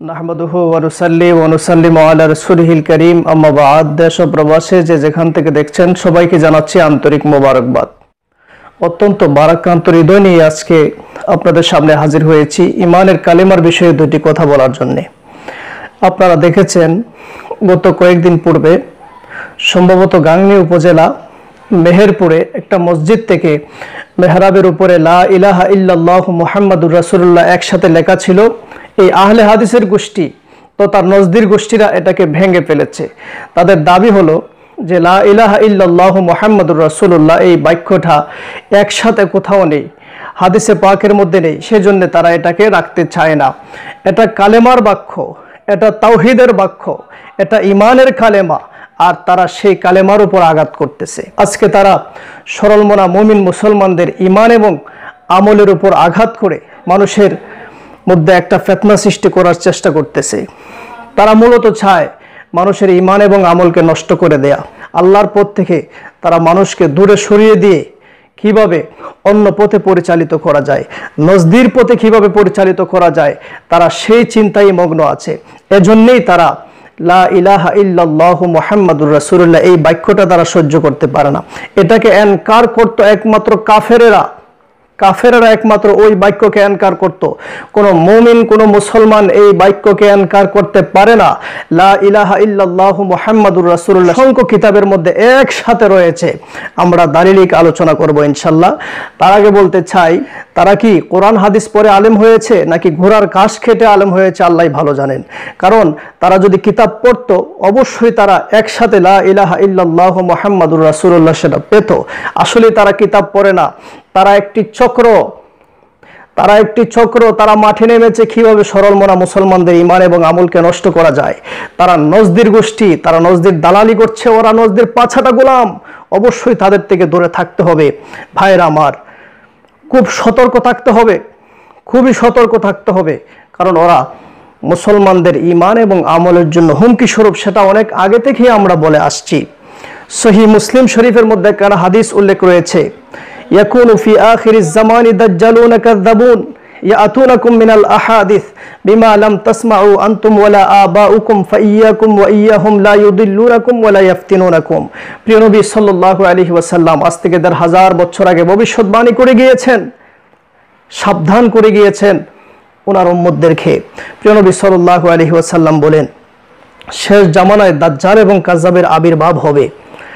নাহমাদুহু ওয়া নুসাল্লি ওয়া নুসাল্লিমু আলা রাসূলিহিল কারীম আম্মা বা'দ। দেশ ও প্রবাসে যে যেখান থেকে দেখছেন সবাইকে জানাচ্ছি আন্তরিক মোবারকবাদ। অত্যন্ত বারাকান্ত হৃদয় নিয়ে আজকে আপনাদের সামনে হাজির হয়েছি ঈমানের কালিমার বিষয়ে দুটি কথা বলার জন্য। আপনারা দেখেছেন গত কয়েকদিন পূর্বে সম্ভবত গাংনী উপজেলা মেহেরপুরে একটা মসজিদ থেকে মেহরাবের উপরে লা ইলাহা ইল্লাল্লাহু মুহাম্মাদুর রাসূলুল্লাহ একসাথে লেখা ছিল। এই আহলে হাদিসের গোষ্ঠী তো তার নজদির গোষ্ঠীরা এটাকে ভেঙে ফেলেছে। তাদের দাবি হলো যে লা ইলাহা ইল্লাল্লাহু মুহাম্মাদুর রাসূলুল্লাহ এই বাক্যটা একসাথে কোথাও নেই, হাদিসে পাকের মধ্যে নেই, সেজন্য তারা এটাকে রাখতে চায় না। এটা কালেমার বাক্য, এটা তাওহীদের বাক্য, এটা ঈমানের কালেমা, আর তারা সেই কালেমার উপর আঘাত করতেছে। আজকে তারা সরলমনা মুমিন মুসলমানদের ঈমান এবং আমলের উপর আঘাত করে মানুষের মধ্যে একটা ফিতনা সৃষ্টি করার চেষ্টা করতেছে। তারা মূলত চায় মানুষের ঈমান এবং আমলকে নষ্ট করে দেয়া। আল্লাহর পথ থেকে তারা মানুষকে দূরে সরিয়ে দিয়ে কিভাবে অন্য পথে পরিচালিত করা যায়, নজদির পথে কিভাবে পরিচালিত করা যায়, তারা সেই চিন্তায় মগ্ন আছে। এজন্যই তারা লা ইলাহা ইল্লাল্লাহু মুহাম্মাদুর রাসূলুল্লাহ এই বাক্যটা তারা সহ্য করতে পারে না। এটাকে এনকার করতো একমাত্র কাফেরেরা। কাফেররা একমাত্র ওই বাক্যকে এনকার করত। কোন মুমিন কোন মুসলমান এই বাক্যকে এনকার করতে পারে না। লা ইলাহা ইল্লাল্লাহু মুহাম্মাদুর রাসূলুল্লাহ সংখ্য কিতাবের মধ্যে একসাথে রয়েছে। আমরা দালিলিক আলোচনা করব ইনশাআল্লাহ। তার আগে বলতে চাই, তারা কি কোরআন হাদিস পড়ে আলেম হয়েছে নাকি ঘোড়ার ঘাস খেটে আলেম হয়েছে আল্লাহই ভালো জানেন। কারণ তারা যদি কিতাব পড়তো অবশ্যই তারা একসাথে লা ইলাহা ইল্লাল্লাহু মুহাম্মাদুর রাসূলুল্লাহ সেটা পেত। আসলে তারা কিতাব পড়ে না, তারা একটি চক্র। তারা মাঠে নেমেছে কিভাবে সরলমনা মুসলমানদের ঈমান এবং আমলকে নষ্ট করা যায়। তারা নজদির গোষ্ঠী, তারা নজদির দালালি করছে, ওরা নজদির পাছাটা গোলাম। অবশ্যই তাদের থেকে দূরে থাকতে হবে। ভাইরা আমার, খুব সতর্ক থাকতে হবে, খুবই সতর্ক থাকতে হবে। কারণ ওরা মুসলমানদের ঈমান এবং আমলের জন্য হুমকি স্বরূপ, সেটা অনেক আগে থেকেই আমরা বলে আসছি। সহিহ মুসলিম শরীফের মধ্যে একটা হাদিস উল্লেখ রয়েছে, ইয়াকুনু ফি আখিরিজ জামানি দাজ্জালুনা কাযাবুন ইয়াতুনাকুম মিনাল আহাদিস বিমা লাম তাসমাউ আনতুম ওয়ালা আবাউকুম ফাইয়াকুম ওয়া ইয়াহুম লা ইউদিল্লুনাকুম ওয়ালা ইফতিনুনাকুম। প্রিয় নবী সাল্লাল্লাহু আলাইহি ওয়াসাল্লাম আজ থেকে ১,৫০০ বছর আগে ভবিষ্যৎবাণী করে গিয়েছেন, সাবধান করে গিয়েছেন ওনার উম্মতদেরকে। প্রিয় নবী সাল্লাল্লাহু আলাইহি ওয়াসাল্লাম বলেন, শেষ জামানায় দাজ্জাল এবং কাযাবের আবির্ভাব হবে।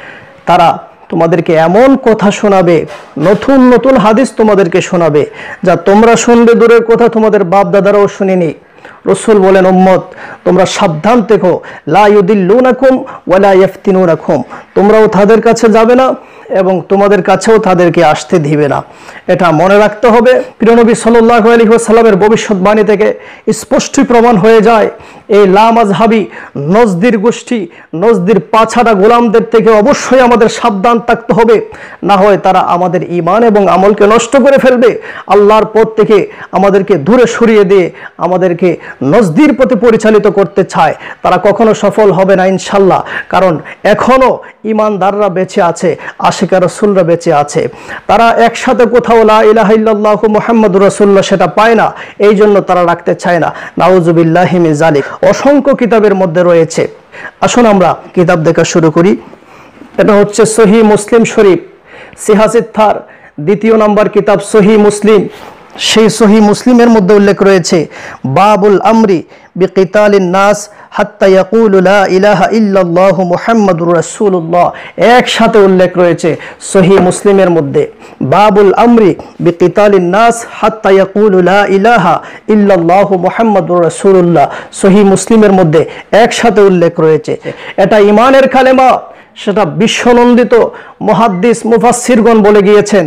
তারা তোমাদেরকে এমন কথা শোনাবে, নতুন নতুন হাদিস তোমাদেরকে শোনাবে যা তোমরা শুনবে দূরের কথা তোমাদের বাপ দাদারাও শুনেনি। রাসূল বলেন, উম্মত তোমরা সাবধান থেকো, লা ইউদিল্লুনাকুম ওয়ালা ইফতিনুনাকুম। তোমরাও তাদের কাছে যাবে না এবং তোমাদের কাছেও তাদেরকে আসতে দিবে না। এটা মনে রাখতে হবে। প্রিয় নবী সাল্লাল্লাহু আলাইহি ওয়াসাল্লামের ভবিষ্যৎবাণী থেকে স্পষ্টই প্রমাণ হয়ে যায় এই লামাযহাবী নজদির গোষ্ঠী, নজদির পাছাড়া গোলামদের থেকে অবশ্যই আমাদের সাবধান থাকতে হবে। না হয় তারা আমাদের ঈমান এবং আমলকে নষ্ট করে ফেলবে। আল্লাহর পথ থেকে আমাদেরকে দূরে সরিয়ে দিয়ে আমাদেরকে নজদির পথে পরিচালিত করতে চায়। তারা কখনো সফল হবে না ইনশাল্লাহ। কারণ এখনো ঈমানদাররা বেঁচে আছে, আশিকা রাসূলরা বেঁচে আছে। তারা একসাথে কোথাও লা ইলাহা ইল্লাল্লাহু মুহাম্মাদুর রাসূলুল্লাহ সেটা পায় না, এই জন্য তারা রাখতে চায় না। নাউযুবিল্লাহি মিন যালিক। অসংখ্য কিতাবের মধ্যে রয়েছে। আসুন আমরা কিতাব দেখা শুরু করি। এটা হচ্ছে সহিহ মুসলিম শরীফ, সিহাসিত্তার ২য় নম্বর কিতাব সহিহ মুসলিম। সেই সহিহ মুসলিমের মধ্যে উল্লেখ রয়েছে, বাবুল আমরি বিকিতালিন নাস হাত্তা ইয়াকুলু লা ইলাহা ইল্লাল্লাহু মুহাম্মাদুর রাসূলুল্লাহ। একসাথে উল্লেখ রয়েছে সহিহ মুসলিমের মধ্যে, বাবুল আমরি বিকিতালিন নাস হাত্তা ইয়াকুলু লা ইলাহা ইল্লাল্লাহু মুহাম্মাদুর রাসূলুল্লাহ। সহিহ মুসলিমের মধ্যে একসাথে উল্লেখ রয়েছে। এটা ঈমানের কালেমা, সেটা বিশ্বনন্দিত মুহাদ্দিস মুফাসসিরগণ বলে গিয়েছেন।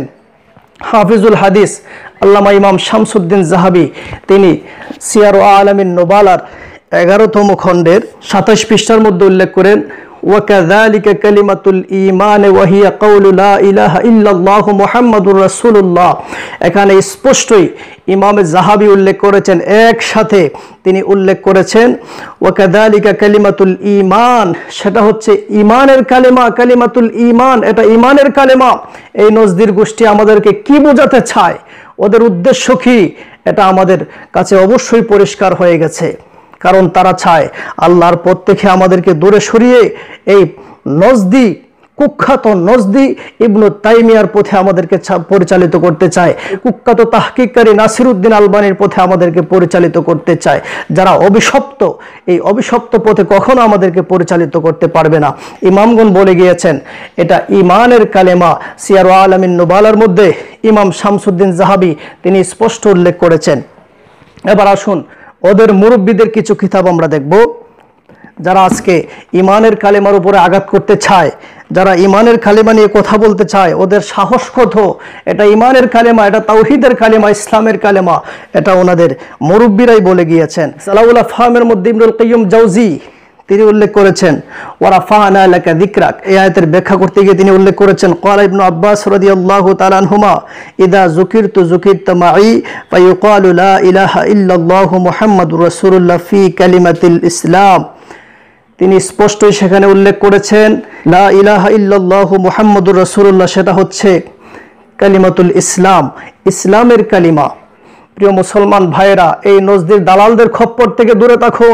হাফিজুল হাদিস আল্লামা ইমাম শামসুদ্দিন যাহাবী তিনি সিয়ার আলামিন নুবালার 11তম খণ্ডের 27 পৃষ্ঠার মধ্যে উল্লেখ করেন, ওয়াকাযালিকা কালিমাতুল ঈমান ওয়া হিয়া কাউলু লা ইলাহা ইল্লাল্লাহু মুহাম্মাদুর রাসূলুল্লাহ। এখানে স্পষ্টই ইমাম যাহাবী উল্লেখ করেছেন, একসাথে তিনি উল্লেখ করেছেন ওয়াকাযালিকা কালিমাতুল ঈমান, সেটা হচ্ছে ঈমানের কালেমা। কালিমাতুল ঈমান এটা ঈমানের কালেমা। এই নজদির গোষ্ঠী আমাদেরকে কি বোঝাতে চায়, ওদের উদ্দেশ্য কি, এটা আমাদের কাছে অবশ্যই পরিষ্কার হয়ে গেছে। কারণ তারা চায় আল্লাহর পথ থেকে আমাদেরকে দূরে সরিয়ে এই নজদি কুখ্যাত নজদি ইবনু তাইমিয়ার পথে আমাদেরকে পরিচালিত করতে চায়, কুখ্যাত তাহকিককারী নাসিরউদ্দিন আলবানীর পথে আমাদেরকে পরিচালিত করতে চায়, যারা অভিশপ্ত। এই অভিশপ্ত পথে কখনো আমাদেরকে পরিচালিত করতে পারবে না। ইমামগণ বলে গিয়েছেন এটা ইমানের কালেমা। সিয়ার আলামিন নুবালার মধ্যে ইমাম শামসুদ্দিন জাহাবি তিনি স্পষ্ট উল্লেখ করেছেন। এবার আসুন ওদের মুরব্বীদের কিছু কিতাব আমরা দেখব, যারা আজকে ইমানের কালেমার উপরে আঘাত করতে চায়, যারা ইমানের কালেমা নিয়ে কথা বলতে চায়, ওদের সাহস কত। এটা ইমানের কালেমা, এটা তাওহীদের কালেমা, ইসলামের কালেমা, এটা ওনাদের মুরব্বীরাই বলে গিয়েছেন। সালাউল আফহামের মধ্যে ইবনুল কাইয়্যিম জাওজি তিনি উল্লেখ করেছেন ওয়া রাফা'না লাকা যিকরাক। এই আয়াতের ব্যাখ্যা করতে গিয়ে তিনি উল্লেখ করেছেন ক্বালা ইবনু আব্বাস রাদিয়াল্লাহু তাআলা আনহুমা ইযা যুকিরতু যুকিরতা মাই ফায়ুকালু লা ইলাহা ইল্লাল্লাহু মুহাম্মাদুর রাসূলুল্লাহ ফি কালিমাতিল ইসলাম। তিনি স্পষ্টই সেখানে উল্লেখ করেছেন লা ইলাহা ইল্লাল্লাহু মুহাম্মাদুর রাসূলুল্লাহ, সেটা হচ্ছে কালিমাতুল ইসলাম, ইসলামের কালিমা। প্রিয় মুসলমান ভাইয়েরা, এই নজদির দালালদের খপ্পর থেকে দূরে থাকুন।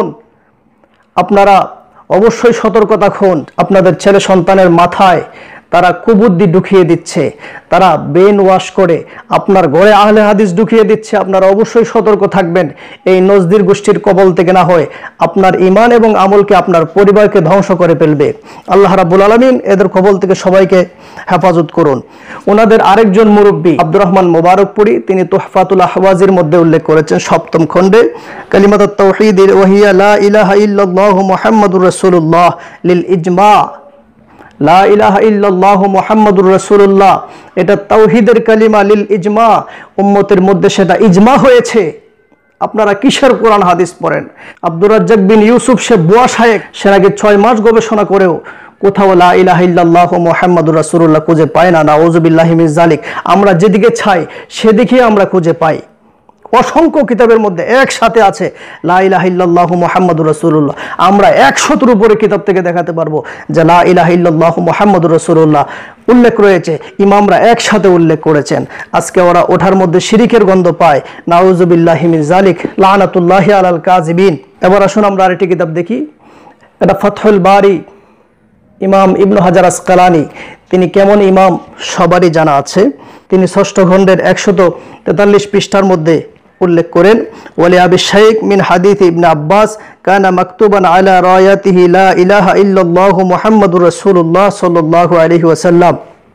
আপনারা অবশ্যই সতর্ক থাকুন। আপনাদের ছেলে সন্তানের মাথায় তারা কুবুদ্ধি ঢুকিয়ে দিচ্ছে, তারা ব্রেন ওয়াশ করে আপনার ঘরে আহলে হাদিস ঢুকিয়ে দিচ্ছে। আপনারা অবশ্যই সতর্ক থাকবেন এই নজদির গোষ্ঠীর কবল থেকে, না হয় আপনার ঈমান এবং আমলকে, আপনার পরিবারকে ধ্বংস করে ফেলবে। আল্লাহ রাব্বুল আলামিন এদের কবল থেকে সবাইকে হেফাজত করুন। ওনাদের আরেকজন মুরব্বী আব্দুর রহমান মোবারকপুরি তিনি তুহফাতুল আহওয়াজির মধ্যে উল্লেখ করেছেন 7ম খণ্ডে কালিমাতুত তাওহীদ ওয়া হিয়া লা ইলাহা ইল্লাল্লাহু মুহাম্মাদুর রাসূলুল্লাহ লিল ইজমা। লা ইলাহা ইল্লাল্লাহু মুহাম্মাদুর রাসূলুল্লাহ এটা তাওহীদের কালিমা, লিল ইজমা উম্মতের মধ্যে সেটা ইজমা হয়েছে। আপনারা কিসের কোরআন হাদিস পড়েন? আব্দুর রাজ্জাক বিন ইউসুফ সে বুয়া শায়েখ, সে নাকি 6 মাস গবেষণা করেও কোথাও লা ইলাহা ইল্লাল্লাহু মুহাম্মাদুর রাসূলুল্লাহ খুঁজে পায় না। নাউযুবিল্লাহি মিন যালিক। আমরা যেদিকে চাই সেদিকে আমরা খুঁজে পাই। অসংখ্য কিতাবের মধ্যে একসাথে আছে লা ইলাহা ইল্লাল্লাহু মুহাম্মাদুর রাসূলুল্লাহ। আমরা 100-এর উপরে কিতাব থেকে দেখাতে পারবো যে লা ইলাহা ইল্লাল্লাহু মুহাম্মাদুর রাসূলুল্লাহ উল্লেখ রয়েছে, ইমামরা একসাথে উল্লেখ করেছেন। আজকে ওরা ওঠার মধ্যে শিরিকের গন্ধ পায়। নাউযুবিল্লাহি মিন যালিক, লানাতুল্লাহি আলাল কাযিবিন। এবার আসুন আমরা আরেকটি কিতাব দেখি, এটা ফাতহুল বারি। ইমাম ইবনু হাজার আসকালানি তিনি কেমন ইমাম সবারই জানা আছে। তিনি 6ষ্ঠ খণ্ডের 143 পৃষ্ঠার মধ্যে উল্লেখ করেন ওয়ালি আবি শাইখ মিন হাদিস ইবনে আব্বাস কানা মাকতুবান আলা রায়াতিহি লা ইলাহা ইল্লাল্লাহু মুহাম্মাদুর রাসূলুল্লাহ সাল্লাল্লাহু আলাইহি ওয়াসাল্লাম।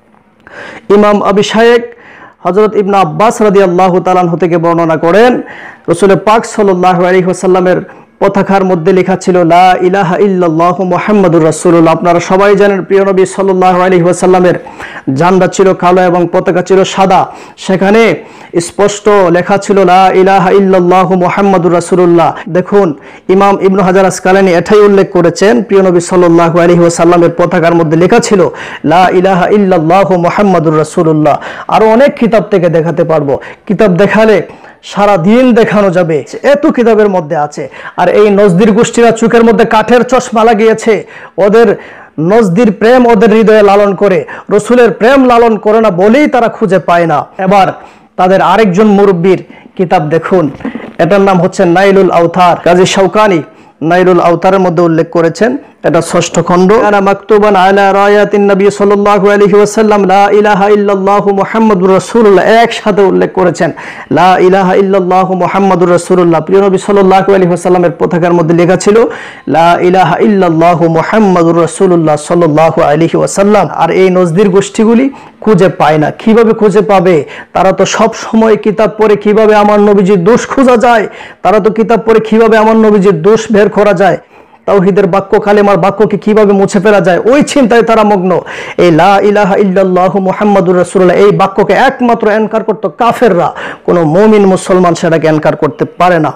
ইমাম আবি শাইখ হযরত ইবনে আব্বাস রাদিয়াল্লাহু তাআলা আনহু থেকে বর্ণনা করেন রাসূল পাক সাল্লাল্লাহু আলাইহি ওয়াসাল্লামের পতাকার মধ্যে লেখা ছিল লা ইলাহা ইল্লাল্লাহু মুহাম্মাদুর রাসূলুল্লাহ। আপনারা সবাই জানেন প্রিয় নবী সাল্লাল্লাহু আলাইহি ওয়াসাল্লামের ঝান্ডা ছিল কালো এবং পতাকা ছিল সাদা। সেখানে স্পষ্ট লেখা ছিল লা ইলাহা ইল্লাল্লাহু মুহাম্মাদুর রাসূলুল্লাহ। দেখুন ইমাম ইবনু হাজার আসকালানি এটাই উল্লেখ করেছেন প্রিয় নবী সাল্লাল্লাহু আলাইহি ওয়াসাল্লামের পতাকার মধ্যে লেখা ছিল লা ইলাহা ইল্লাল্লাহু মুহাম্মাদুর রাসূলুল্লাহ। আরো অনেক কিতাব থেকে দেখাতে পারবো, কিতাব দেখালে সারা দিন দেখানো যাবে, এত কিতাবের মধ্যে আছে। আর এই নজদির গোষ্ঠীরা চোখের মধ্যে কাঠের চশমা লাগিয়েছে। ওদের নজদির প্রেম ওদের হৃদয়ে লালন করে, রসুলের প্রেম লালন করে না বলেই তারা খুঁজে পায় না। এবার তাদের আরেকজন মুরব্বীর কিতাব দেখুন, এটার নাম হচ্ছে নাইলুল আওতার। কাজী শাওকানি নাইলুল আওতারের মধ্যে উল্লেখ করেছেন, এটা 6ষ্ঠ খণ্ড আনা মাকতুবান আলা রায়াতিন নবী সাল্লাল্লাহু আলাইহি ওয়াসাল্লাম লা ইলাহা ইল্লাল্লাহু মুহাম্মাদুর রাসূলুল্লাহ একসাথে উল্লেখ করেছেন লা ইলাহা ইল্লাল্লাহু মুহাম্মাদুর রাসূলুল্লাহ। প্রিয় নবী সাল্লাল্লাহু আলাইহি ওয়াসাল্লামের পতাকার মধ্যে লেখা ছিল লা ইলাহা ইল্লাল্লাহু মুহাম্মাদুর রাসূলুল্লাহ সাল্লাল্লাহু আলাইহি ওয়াসাল্লাম। আর এই নজদির গোষ্ঠীগুলি খুঁজে পায় না। কিভাবে খুঁজে পাবে? তারা তো সব সময় কিতাব পড়ে কিভাবে আমার নবীজির দোষ খোঁজা যায়, তারা তো কিতাব পড়ে কিভাবে আমার নবীজির দোষ বের করা যায়, তাওহীদের বাক্য কালেমার বাক্যকে কিভাবে মুছে ফেলা যায়, ওই চিন্তায় তারা মগ্ন। এই লা ইলাহা ইল্লাল্লাহু মুহাম্মাদুর রাসূলুল্লাহ এই বাক্যকে একমাত্র এনকার করত কাফেররা, কোনো মুমিন মুসলমান সেটাকে এনকার করতে পারে না।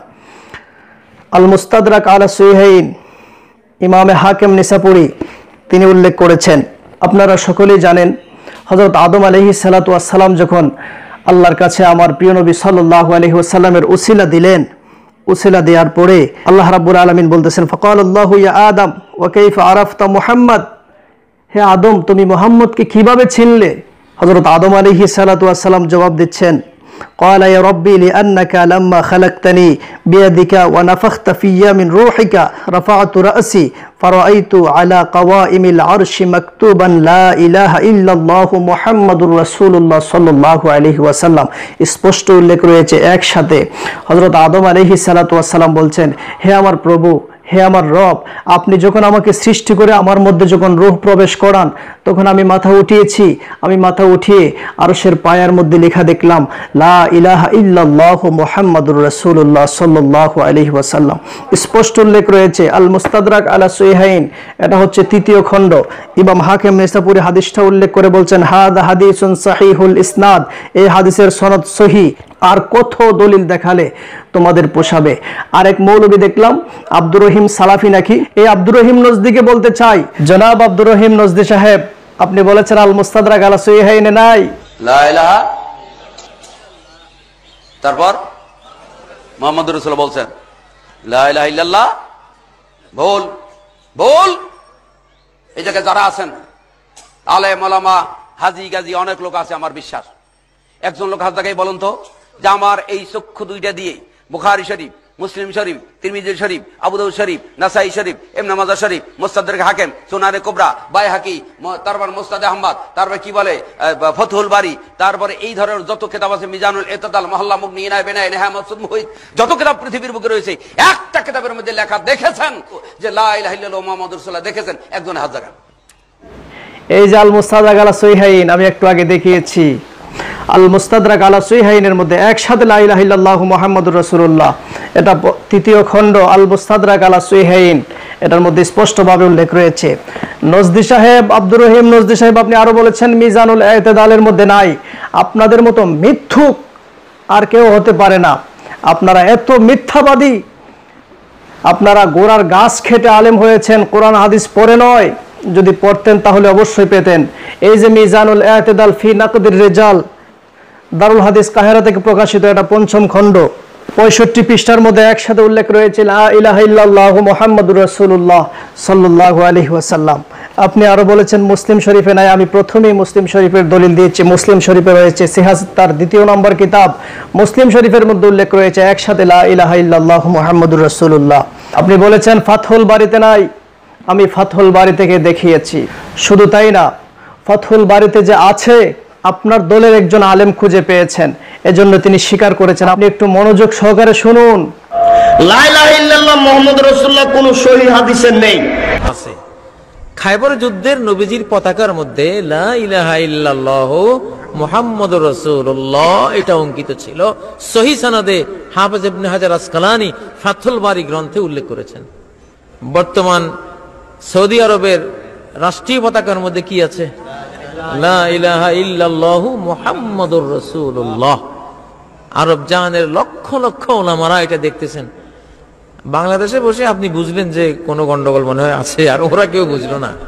আল মুস্তাদরাক আলা সহিহাইন ইমামে হাকিম নিসাপুরি তিনি উল্লেখ করেছেন, আপনারা সকলেই জানেন হযরত আদম আলাইহিস সালাতু ওয়াস সালাম যখন আল্লাহর কাছে আমার প্রিয় নবী সাল্লাল্লাহু আলাইহি ওয়াসাল্লামের উসিলা দিলেন, উসিলা দেওয়ার পরে আল্লাহ রাব্বুল আলামিন বলতেছেন ফাকালাল্লাহু ইয়া আদম ওয়া কাইফা আরাফতা মুহাম্মদ, হে আদম তুমি মুহাম্মদকে কিভাবে চিনলে? হযরত আদম আলাইহিস সালাতু ওয়াস সালাম জবাব দিচ্ছেন قال يا ربي لأنك لما خلقتني بيدك ونفخت في من روحك رفعت رأسي فرأيت على قوائم العرش مكتوبا لا إله إلا الله محمد رسول الله صلى الله عليه وسلم। স্পষ্ট উল্লেখ রয়েছে একসাথে হযরত আদম আলাইহিস সালাতু ওয়াস সালাম বলছেন, হে আমার প্রভু, হে আমার রব, আপনি যখন আমাকে সৃষ্টি করে আমার মধ্যে যখন রূহ প্রবেশ করান তখন আমি মাথা উঠিয়েছি, আমি মাথা উঠিয়ে আরশের পায়ার মধ্যে লেখা দেখলাম লা ইলাহা ইল্লাল্লাহু মুহাম্মাদুর রাসূলুল্লাহ সাল্লাল্লাহু আলাইহি ওয়াসাল্লাম। স্পষ্ট উল্লেখ রয়েছে আল মুস্তাদরাক আলা সহিহাইন, এটা হচ্ছে তৃতীয় খণ্ড। ইমাম হাকিম নিসাপুরি হাদিসটা উল্লেখ করে বলছেন হাদা হাদিসুন সহিহুল ইসনাদ, এই হাদিসের সনদ সহিহ। আর কত দলিল দেখালে তোমাদের পোষাবে। আরেক মৌলবী দেখলাম আব্দুর রহিম সালাফি নাকি, এই আব্দুর রহিম নজদিকে বলতে চাই, জনাব আব্দুর রহিম নজদি সাহেব, আপনি বলেছেন আল মুস্তাদরাক আলা সহিহাইনে নাই লা ইলাহা, তারপর মুহাম্মদুর রাসূলুল্লাহ বলছেন লা ইলাহা ইল্লাল্লাহ, বল বল। এই জায়গায় যারা আছেন আলেম ওলামা হাজি গাজী অনেক লোক আছে আমার বিশ্বাস। একজন লোক হাত দেখাই বলুন তো যে আমার এই চক্ষু দুইটা দিয়ে বুখারী শরীফ, মুসলিম শরীফ, তিরমিজি শরীফ, আবু দাউদ শরীফ, নাসাই শরীফ, ইবনে মাজাহ শরীফ, মুস্তাদরাক হাকিম, সুনানে কুবরা, বাইহাকি, তারপর মুসনাদ আহমদ, তারপর কি বলে ফতহুল বারী, তারপরে এই ধরনের যত কিতাব আছে, মিজানুল ইতিদাল, মহল্লা মুগনি, ইনায় বিনায়, নেহা মাসুদ মুহিত, যত কিতাব পৃথিবীর বুকে রয়েছে, একটা কিতাবের মধ্যে লেখা দেখেছেন যে লা ইলাহা ইল্লাল্লাহ মুহাম্মাদুর রাসূলুল্লাহ দেখেছেন একজন হাত জাগান। এই যে আল মুস্তাদরাক আলা সহিহাইন আমি একটু আগে দেখিয়েছি, আল মুস্তাদরাক আলা সহিহাইনের মধ্যে একসাথে লা ইলাহা ইল্লাল্লাহু মুহাম্মাদুর রাসূলুল্লাহ, এটা তৃতীয় খণ্ড আল মুস্তাদরাক আলা সহিহাইন, এটার মধ্যে স্পষ্টভাবে উল্লেখ রয়েছে। নজদি সাহেব, আব্দুর রহিম নজদি সাহেব, আপনি আরো বলেছেন মিজানুল ইতিদালের মধ্যে নাই। আপনাদের মতো মিথ্যুক আর কেউ হতে পারে না। আপনারা এত মিথ্যাবাদী, আপনারা গোড়ার গাছ খেটে আলেম হয়েছেন, কোরআন হাদিস পড়ে নয়। যদি পড়তেন তাহলে অবশ্যই পেতেন। এই যে মিজানুল ইতিদাল ফি নাকদির রিজাল, দারুল হাদিস কাহেরা থেকে প্রকাশিত, এটা পঞ্চম খণ্ড 65 পৃষ্ঠার মধ্যে একসাথে উল্লেখ রয়েছে লা ইলাহা ইল্লাল্লাহু মুহাম্মাদুর রাসূলুল্লাহ সাল্লাল্লাহু আলাইহি ওয়াসাল্লাম। আপনি আরো বলেছেন মুসলিম শরীফে নাই, আমি প্রথমেই মুসলিম শরীফের দলিল দিয়েছি। মুসলিম শরীফে রয়েছে সিহাহ তার 2 নম্বর কিতাব, মুসলিম শরীফের মধ্যে উল্লেখ রয়েছে একসাথে লা ইলাহা ইল্লাল্লাহু মুহাম্মাদুর রাসূলুল্লাহ। আপনি বলেছেন ফাতহুল বারীতে নাই, আমি ফাতহুল বারী থেকে দেখিয়েছি। শুধু তাই না, ফাতহুল বারীতে যে আছে আপনার দলের একজন আলেম খুঁজে পেয়েছেন, এজন্য তিনি স্বীকার করেছেন। আপনি একটু মনোযোগ সহকারে শুনুন। লা ইলাহা ইল্লাল্লাহ মুহাম্মাদুর রাসূলুল্লাহ কোন সহিহ হাদিসে নেই। আছে খায়বর যুদ্ধের নবীজির পতাকার মধ্যে লা ইলাহা ইল্লাল্লাহু মুহাম্মাদুর রাসূলুল্লাহ এটা অঙ্কিত ছিল। সহিহ সনদে হাফেজ ইবনে হাজার আসকালানী ফাতহুল বারী গ্রন্থে উল্লেখ করেছেন। বর্তমান সৌদি আরবের রাষ্ট্রীয় পতাকার মধ্যে কি আছে? লা ইলাহা ইল্লাল্লাহু মুহাম্মাদুর রাসূলুল্লাহ। আরব জাহানের লক্ষ লক্ষ উলামারা এটা দেখতেছেন। বাংলাদেশে বসে আপনি বুঝলেন যে কোনো গন্ডগোল মনে হয় আছে, আর ওরা কেউ বুঝলো না।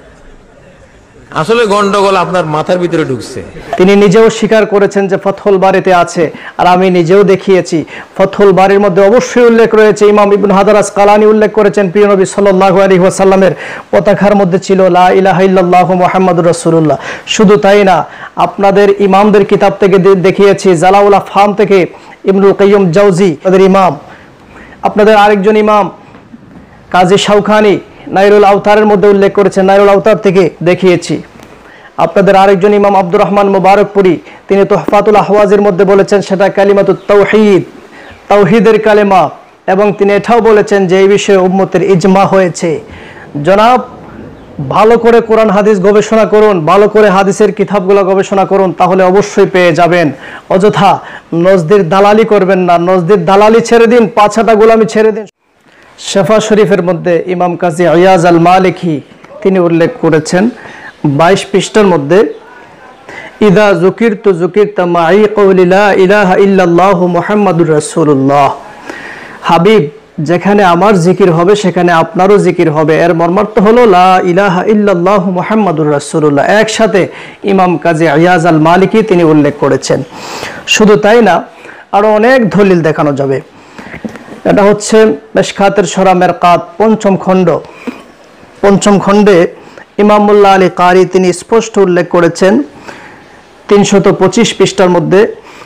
আসলে গন্ডগোল আপনার মাথার ভিতরে ঢুকছে। তিনি নিজেও স্বীকার করেছেন যে ফাতহুল বারীতে আছে, আর আমি নিজেও দেখিয়েছি। ফাতহুল বারীর মধ্যে অবশ্যই উল্লেখ রয়েছে, ইমাম ইবনে হাজার আসকালানী উল্লেখ করেছেন, প্রিয় নবী সাল্লাল্লাহু আলাইহি ওয়াসাল্লামের পতাকার মধ্যে ছিল লা ইলাহা ইল্লাল্লাহু মুহাম্মাদুর রাসূলুল্লাহ। শুধু তাই না, আপনাদের ইমামদের কিতাব থেকে দেখিয়েছি, জালাউল আফহাম থেকে ইবনুল কাইয়্যিম জাওজি, তাদের ইমাম। আপনাদের আরেকজন ইমাম কাজী শাওখানী নাইরুল আওতারের মধ্যে উল্লেখ করেছেন, নাইরুল আওতার থেকে দেখিয়েছি। আপনাদের আরেকজন ইমাম আব্দুর রহমান মুবারকপুরি, তিনি তুহফাতুল আহওয়াজের মধ্যে বলেছেন সেটা কালিমাতুত তাওহীদ, তাওহীদের কালেমা, এবং তিনি এটাও বলেছেন যে এই বিষয়ে উম্মতের ইজমা হয়েছে। জনাব, ভালো করে কোরআন হাদিস গবেষণা করুন, ভালো করে হাদিসের কিতাবগুলো গবেষণা করুন, তাহলে অবশ্যই পেয়ে যাবেন। অযথা নজদির দালালি করবেন না। নজদির দালালি ছেড়ে দিন, পাছাটা গোলামি ছেড়ে দিন। শেফা শরীফের মধ্যে ইমাম কাজী ইয়াজ আল মালিকি তিনি উল্লেখ করেছেন 22 পৃষ্ঠার মধ্যে, ইদা যুকিরতু যুকিরতা মাই কওলি লা ইলাহা ইল্লাল্লাহু মুহাম্মাদুর রাসূলুল্লাহ। হাবিব, যেখানে আমার জিকির হবে সেখানে আপনারও জিকির হবে। এর মর্মার্থ হলো লা ইলাহা ইল্লাল্লাহু মুহাম্মাদুর রাসূলুল্লাহ। একসাথে ইমাম কাজী ইয়াজ আল মালিকি তিনি উল্লেখ করেছেন। শুধু তাই না, আরো অনেক দলিল দেখানো যাবে। এটা হচ্ছে মেশকাতের সূরা মিরকাত 5ম খণ্ড। 5ম খণ্ডে ইমাম মুল্লা আলী কারি তিনি স্পষ্ট উল্লেখ করেছেন 325 পৃষ্ঠার মধ্যে,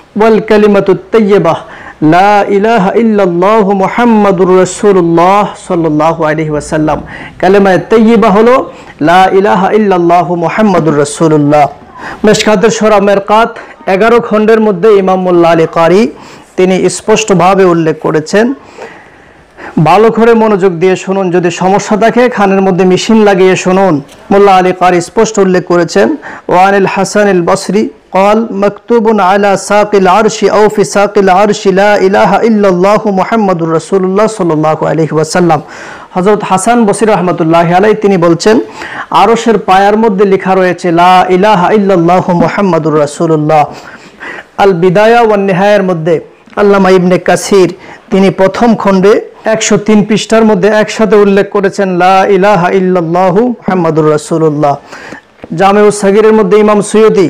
ওয়াল কালিমাতুত তাইয়্যিবাহ লা ইলাহা ইল্লাল্লাহু মুহাম্মাদুর রাসূলুল্লাহ সাল্লাল্লাহু আলাইহি ওয়াসাল্লাম। কালিমা তাইয়্যিবা হলো লা ইলাহা ইল্লাল্লাহু মুহাম্মাদুর রাসূলুল্লাহ। মিশকাতের সূরা মিরকাত 11 খণ্ডের মধ্যে ইমাম মোল্লা আলী কারি তিনি স্পষ্টভাবে উল্লেখ করেছেন, ভালো করে মনোযোগ দিয়ে শুনুন, যদি সমস্যা থাকে কানের মধ্যে মেশিন লাগিয়ে শুনুন। মোল্লা আলী কারি স্পষ্ট উল্লেখ করেছেন, ওয়ানিল হাসানিল বসরি قال مكتوب على ساق العرش أو في ساق العرش لا إله إلا الله محمد رسول الله صلى الله عليه وسلم। হযরত হাসান বসরি রাহমাতুল্লাহি আলাইহি তিনি বলছেন, আরশের পায়ার মধ্যে লেখা রয়েছে লা ইলাহা ইল্লাল্লাহু মুহাম্মাদুর রাসূলুল্লাহ। আল বিদায়া ওয়ান নিহায়ার মধ্যে আল্লামা ইবনে কাসির তিনি প্রথম খণ্ডে 103 পৃষ্ঠার মধ্যে একসাথে উল্লেখ করেছেন লা ইলাহা ইল্লাল্লাহু মুহাম্মাদুর রাসূলুল্লাহ। জামেউস সাগীরের মধ্যে ইমাম সুয়ুতি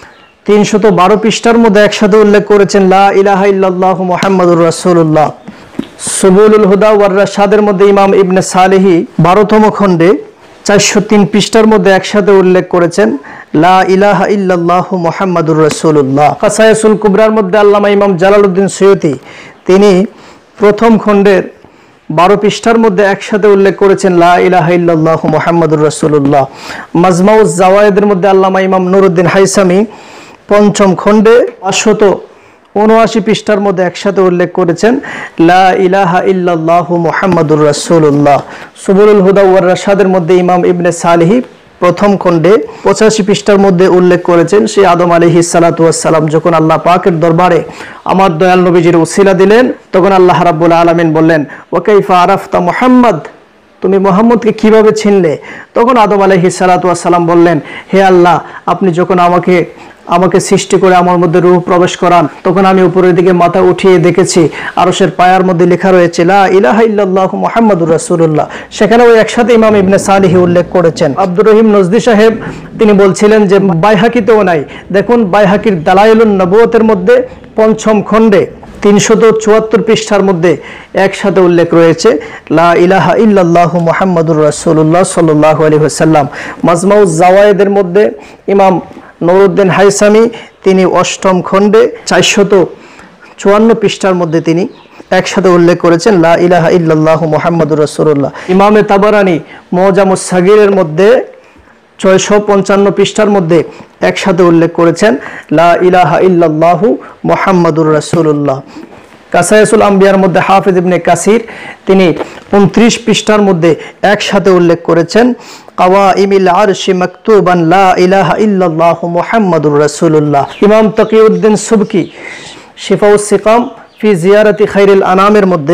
312 পৃষ্ঠার মধ্যে একসাথে উল্লেখ করেছেন লা ইলাহা ইল্লাল্লাহু মুহাম্মাদুর রাসূলুল্লাহ। সুবুলুল হুদা ওয়ার রাশাদের মধ্যে ইমাম ইবনে সালেহি 12তম খণ্ডে 403 পৃষ্ঠার মধ্যে একসাথে উল্লেখ করেছেন লা ইলাহা ইল্লাল্লাহু মুহাম্মাদুর রাসূলুল্লাহ। কাসায়াসুল কুবরার মধ্যে আল্লামা ইমাম জালালউদ্দিন সুয়ুতি তিনি প্রথম খণ্ডের 12 পৃষ্ঠার মধ্যে একসাথে উল্লেখ করেছেন লা ইলাহা ইল্লাল্লাহু মুহাম্মাদুর রাসূলুল্লাহ। মাজমাউজ জাওয়ায়েদের মধ্যে আল্লামা ইমাম নুরউদ্দিন হাইসামি পঞ্চম খণ্ডে 579 পৃষ্ঠার মধ্যে একসাথে উল্লেখ করেছেন লা ইলাহা ইল্লাল্লাহু মুহাম্মাদুর রাসূলুল্লাহ। সুবুলুল হুদা ওয়ার রাশাদের মধ্যে ইমাম ইবনে সালেহি প্রথম খণ্ডে 85 পৃষ্ঠার মধ্যে উল্লেখ করেছেন, সেই আদম আলাইহিস সালাতু ওয়াস সালাম যখন আল্লাহ পাকের দরবারে আমার দয়াল নবীজির উসিলা দিলেন, তখন আল্লাহ রাব্বুল আলামিন বললেন ওয়া কাইফা আরাফতা মুহাম্মদ, তুমি মুহাম্মদকে কিভাবে চিনলে? তখন আদম আলাইহিস সালাতু ওয়াস সালাম বললেন, হে আল্লাহ, আপনি যখন আমাকে সৃষ্টি করে আমার মধ্যে রূহ প্রবেশ করান, তখন আমি উপরের দিকে মাথা উঠিয়ে দেখেছি আরশের পায়ার মধ্যে লেখা রয়েছে লা ইলাহা ইল্লাল্লাহু মুহাম্মাদুর রাসূলুল্লাহ। সেখানে ওই একসাথে ইমাম ইবনে সালেহি উল্লেখ করেছেন। আব্দুর রহিম নজদি সাহেব তিনি বলছিলেন যে বাইহাকিতেও নাই। দেখুন বাইহাকির দালাইলুন নবুয়তের মধ্যে পঞ্চম খণ্ডে 374 পৃষ্ঠার মধ্যে একসাথে উল্লেখ রয়েছে লা ইলাহা ইল্লাল্লাহু মুহাম্মাদুর রাসূলুল্লাহ সাল্লাল্লাহু আলাইহি ওয়াসাল্লাম। মাজমাউজ জাওয়ায়েদের মধ্যে ইমাম নুরউদ্দিন হাইসামি তিনি 8ম খণ্ডে 454 পৃষ্ঠার মধ্যে তিনি একসাথে উল্লেখ করেছেন লা ইলাহা ইল্লাল্লাহু মুহাম্মাদুর রাসূলুল্লাহ। ইমামে তাবারানি মুজামুস সাগীরের মধ্যে 655 পৃষ্ঠার মধ্যে একসাথে উল্লেখ করেছেন লা ইলাহা ইল্লাল্লাহু মুহাম্মাদুর রাসূলুল্লাহ। কাসায়াসুল আম্বিয়ার মধ্যে হাফিজ ইবনে কাসির তিনি 29 পৃষ্ঠার মধ্যে একসাথে উল্লেখ করেছেন কাওয়াইমিল আরশি মাকতুবান লা ইলাহা ইল্লাল্লাহু মুহাম্মাদুর রাসূলুল্লাহ। ইমাম তাকিউদ্দিন সুবকি শিফাউস সিকাম ফি জিয়ারাতি খাইরুল আনামের মধ্যে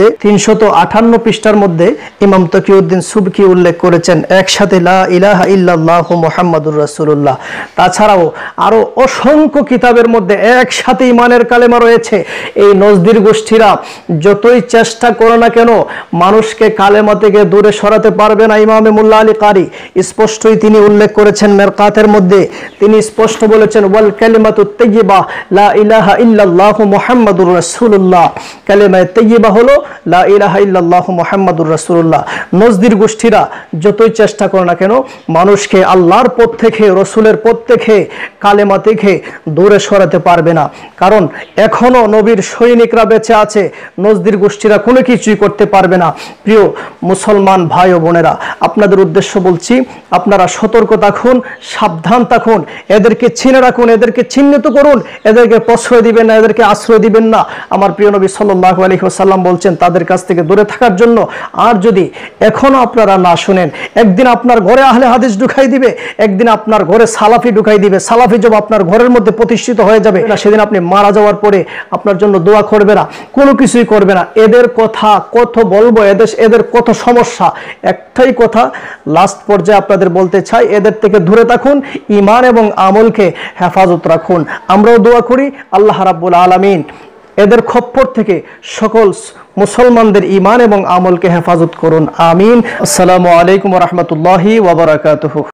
358 পৃষ্ঠার মধ্যে ইমাম তাকিউদ্দিন সুবকি উল্লেখ করেছেন একসাথে লা ইলাহা ইল্লাল্লাহু মুহাম্মাদুর রাসূলুল্লাহ। তাছাড়াও আরো অসংখ্য কিতাবের মধ্যে একসাথে ঈমানের কালেমা রয়েছে। এই নজদির গোষ্ঠীরা যতই চেষ্টা করে না কেন মানুষকে কালেমা থেকে দূরে সরাতে পারবে না। ইমামে মোল্লা আলী কারি স্পষ্টই তিনি উল্লেখ করেছেন মিরকাতের মধ্যে, তিনি স্পষ্ট বলেছেন ওয়াল কালিমাতুত তাইয়্যিবা লা ইলাহা ইল্লাল্লাহু মুহাম্মাদুর রাসূলুল্লাহ। কালেমা তাইয়্যিবা হলো লা ইলাহা ইল্লাল্লাহু মুহাম্মাদুর রাসূলুল্লাহ। নজদির গোষ্ঠীরা যতই চেষ্টা করে না কেন মানুষকে আল্লাহর পথ থেকে, রসুলের পথ থেকে, কালেমা থেকে দূরে সরাতে পারবে না। কারণ এখনো নবীর সৈনিকরা বেঁচে আছে, নজদির গোষ্ঠীরা কোনো কিছুই করতে পারবে না। প্রিয় মুসলমান ভাই ও বোনেরা, আপনাদের উদ্দেশ্য বলছি, আপনারা সতর্ক থাকুন, সাবধান থাকুন, এদেরকে চিনে রাখুন, এদেরকে চিহ্নিত করুন, এদেরকে প্রশ্রয় দিবেন না, এদেরকে আশ্রয় দিবেন না। আমার প্রিয় নবী সাল্লাল্লাহু আলাইহি ওয়াসাল্লাম বলছেন তাদের কাছ থেকে দূরে থাকার জন্য। আর যদি এখনো আপনারা না শুনেন, একদিন আপনার ঘরে আহলে হাদিস ঢুকাই দিবে, একদিন আপনার ঘরে সালাফি ঢুকাই দিবে। সালাফি যখন আপনার ঘরের মধ্যে প্রতিষ্ঠিত হয়ে যাবে না, সেদিন আপনি মারা যাওয়ার পরে আপনার জন্য দোয়া করবে না, কোনো কিছুই করবে না। এদের কথা কত বলবো, এদের কত সমস্যা। একটাই কথা লাস্ট পর্যায়ে আপনাদের বলতে চাই, এদের থেকে দূরে থাকুন, ঈমান এবং আমলকে হেফাজত রাখুন। আমরাও দোয়া করি আল্লাহ রাব্বুল আলামিন এদের খপ্পর থেকে সকল মুসলমানদের ঈমান এবং আমলকে হেফাজত করুন, আমিন। আসসালামু আলাইকুম ওয়া রাহমাতুল্লাহি ওয়া বারাকাতুহু।